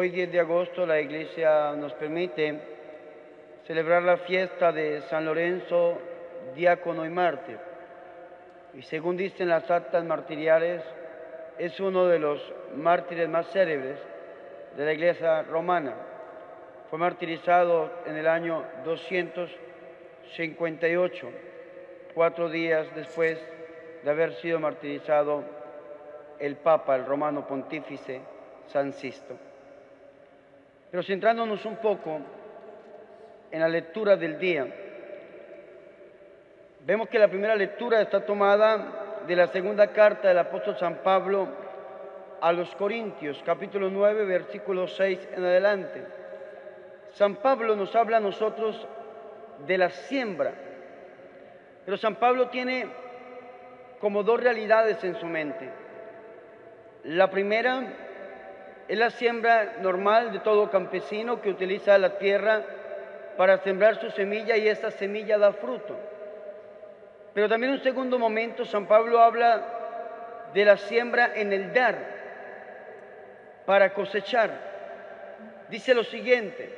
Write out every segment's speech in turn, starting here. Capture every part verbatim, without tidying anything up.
hoy diez de agosto la Iglesia nos permite celebrar la fiesta de San Lorenzo, diácono y mártir. Y según dicen las actas martiriales, es uno de los mártires más célebres de la Iglesia romana. Fue martirizado en el año doscientos cincuenta y ocho, cuatro días después de haber sido martirizado el Papa, el romano pontífice San Sisto. Pero centrándonos un poco en la lectura del día, vemos que la primera lectura está tomada de la segunda carta del apóstol San Pablo a los Corintios, capítulo nueve, versículo seis en adelante. San Pablo nos habla a nosotros de la siembra, pero San Pablo tiene como dos realidades en su mente. La primera es la siembra normal de todo campesino que utiliza la tierra para sembrar su semilla y esa semilla da fruto. Pero también en un segundo momento San Pablo habla de la siembra en el dar para cosechar. Dice lo siguiente: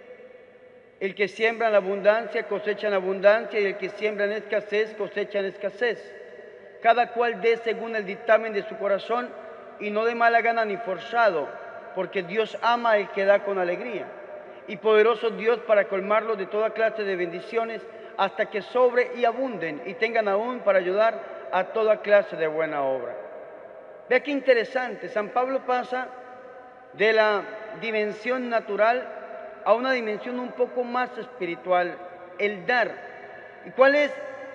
el que siembra en abundancia cosecha en abundancia y el que siembra en escasez cosecha en escasez. Cada cual dé según el dictamen de su corazón y no de mala gana ni forzado, porque Dios ama al que da con alegría. Y poderoso Dios para colmarlos de toda clase de bendiciones hasta que sobre y abunden y tengan aún para ayudar a toda clase de buena obra. Vea qué interesante, San Pablo pasa de la dimensión natural a una dimensión un poco más espiritual, el dar. ¿Y cuál es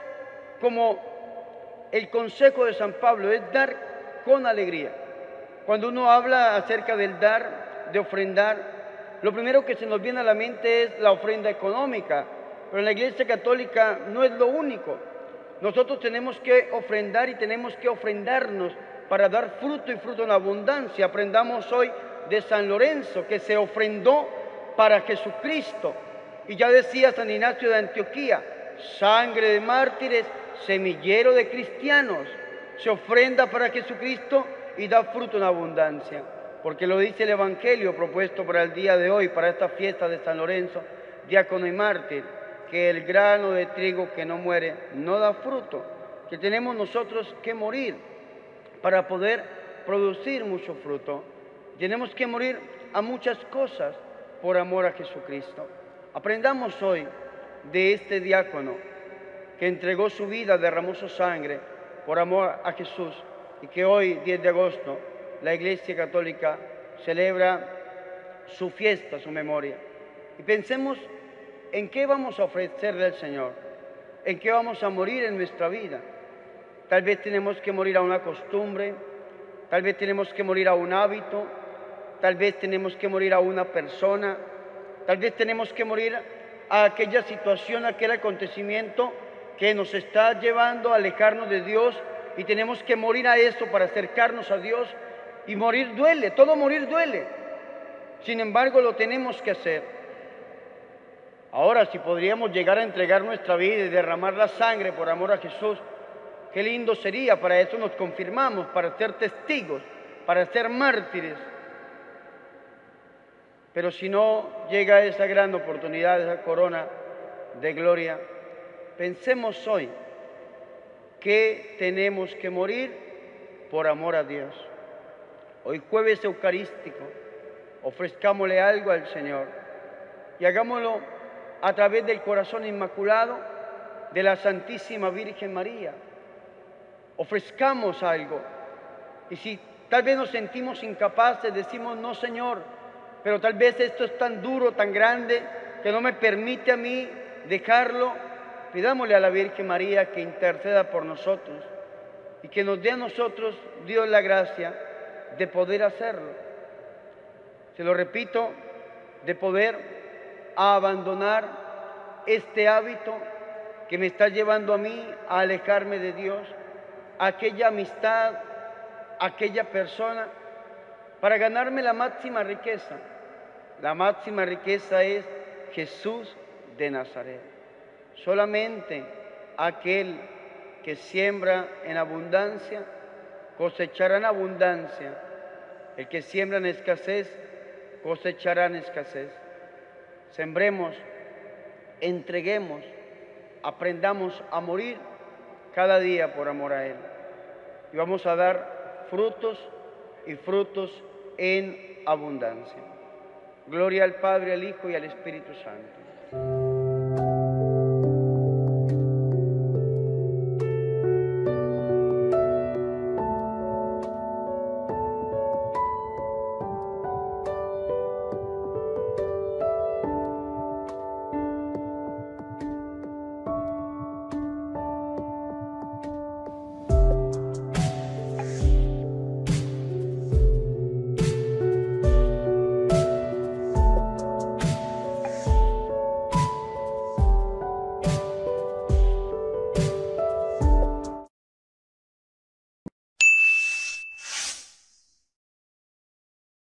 como el consejo de San Pablo? Es dar con alegría. Cuando uno habla acerca del dar, de ofrendar, lo primero que se nos viene a la mente es la ofrenda económica, pero en la Iglesia Católica no es lo único. Nosotros tenemos que ofrendar y tenemos que ofrendarnos para dar fruto y fruto en abundancia. Aprendamos hoy de San Lorenzo, que se ofrendó para Jesucristo. Y ya decía San Ignacio de Antioquía: sangre de mártires, semillero de cristianos. Se ofrenda para Jesucristo y da fruto en abundancia, porque lo dice el Evangelio propuesto para el día de hoy, para esta fiesta de San Lorenzo, diácono y mártir, que el grano de trigo que no muere no da fruto, que tenemos nosotros que morir para poder producir mucho fruto. Tenemos que morir a muchas cosas por amor a Jesucristo. Aprendamos hoy de este diácono que entregó su vida, derramó su sangre por amor a Jesús, y que hoy, diez de agosto, la Iglesia Católica celebra su fiesta, su memoria. Y pensemos en qué vamos a ofrecerle al Señor, en qué vamos a morir en nuestra vida. Tal vez tenemos que morir a una costumbre, tal vez tenemos que morir a un hábito, tal vez tenemos que morir a una persona, tal vez tenemos que morir a aquella situación, a aquel acontecimiento que nos está llevando a alejarnos de Dios, y tenemos que morir a eso para acercarnos a Dios. Y morir duele, todo morir duele. Sin embargo, lo tenemos que hacer. Ahora, si podríamos llegar a entregar nuestra vida y derramar la sangre por amor a Jesús, qué lindo sería. Para eso nos confirmamos, para ser testigos, para ser mártires. Pero si no llega esa gran oportunidad, esa corona de gloria, pensemos hoy que tenemos que morir por amor a Dios. Hoy jueves eucarístico, ofrezcámosle algo al Señor y hagámoslo a través del corazón inmaculado de la Santísima Virgen María. Ofrezcamos algo, y si tal vez nos sentimos incapaces, decimos: no, Señor, pero tal vez esto es tan duro, tan grande, que no me permite a mí dejarlo. Pidámosle a la Virgen María que interceda por nosotros y que nos dé a nosotros, Dios, la gracia de poder hacerlo. Se lo repito, de poder abandonar este hábito que me está llevando a mí a alejarme de Dios, aquella amistad, aquella persona, para ganarme la máxima riqueza. La máxima riqueza es Jesús de Nazaret. Solamente aquel que siembra en abundancia cosechará en abundancia. El que siembra en escasez cosecharán escasez. Sembremos, entreguemos, aprendamos a morir cada día por amor a Él. Y vamos a dar frutos y frutos en abundancia. Gloria al Padre, al Hijo y al Espíritu Santo.